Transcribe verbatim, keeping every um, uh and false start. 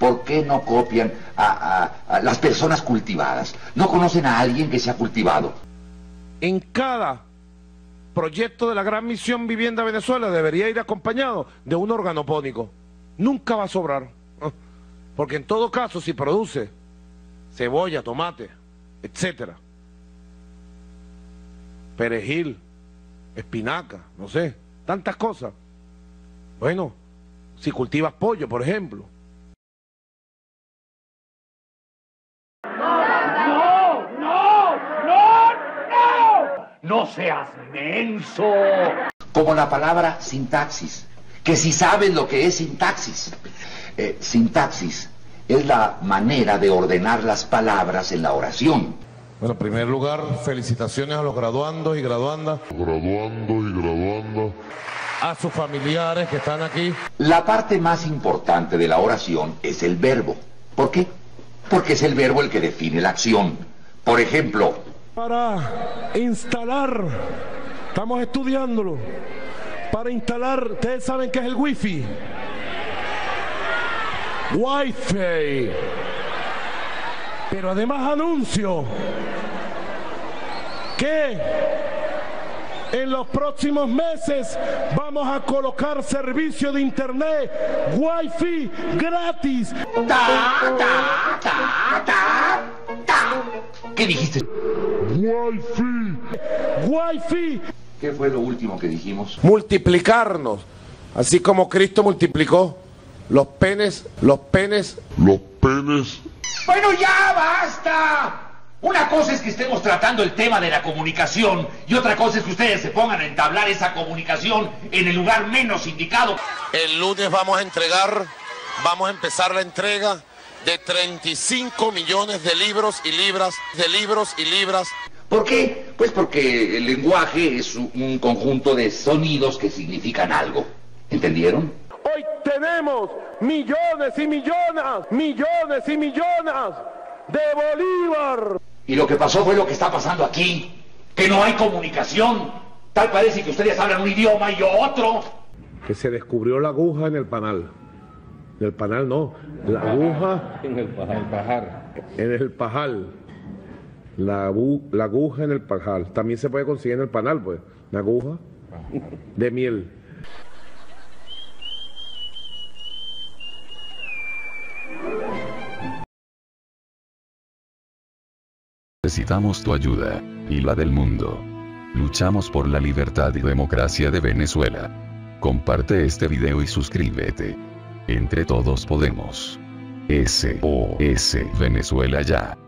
¿Por qué no copian a, a, a las personas cultivadas? ¿No conocen a alguien que sea cultivado? En cada proyecto de la Gran Misión Vivienda Venezuela debería ir acompañado de un organopónico. Nunca va a sobrar. Porque en todo caso, si produce cebolla, tomate, etcétera, perejil, espinaca, no sé, tantas cosas. Bueno, si cultivas pollo, por ejemplo. ¡No, no, no, no! ¡No seas menso! Como la palabra sintaxis, que si saben lo que es sintaxis. Eh, sintaxis es la manera de ordenar las palabras en la oración. Bueno, en primer lugar, felicitaciones a los graduandos y graduandas. Graduando y graduando. A sus familiares que están aquí. La parte más importante de la oración es el verbo. ¿Por qué? Porque es el verbo el que define la acción. Por ejemplo, para instalar, estamos estudiándolo, para instalar, ustedes saben qué es el wifi. Wi-Fi. Pero además anuncio que en los próximos meses vamos a colocar servicio de internet Wi-Fi gratis. Ta, ta, ta, ta, ta. ¿Qué dijiste? Wi-Fi. Wi-Fi. ¿Qué fue lo último que dijimos? Multiplicarnos, así como Cristo multiplicó los penes, los penes, los penes. Bueno, ya basta. Una cosa es que estemos tratando el tema de la comunicación y otra cosa es que ustedes se pongan a entablar esa comunicación en el lugar menos indicado. El lunes vamos a entregar, vamos a empezar la entrega de treinta y cinco millones de libros y libras, de libros y libras. ¿Por qué? Pues porque el lenguaje es un conjunto de sonidos que significan algo. ¿Entendieron? Hoy tenemos millones y millones, millones y millones de Bolívar. Y lo que pasó fue lo que está pasando aquí, que no hay comunicación. Tal parece que ustedes hablan un idioma y yo otro. Que se descubrió la aguja en el panal. En el panal no, la aguja en el pajar. En el pajal. La, la aguja en el pajal. También se puede conseguir en el panal, pues. La aguja de miel. Necesitamos tu ayuda, y la del mundo. Luchamos por la libertad y democracia de Venezuela. Comparte este video y suscríbete. Entre todos podemos. S O S Venezuela ya.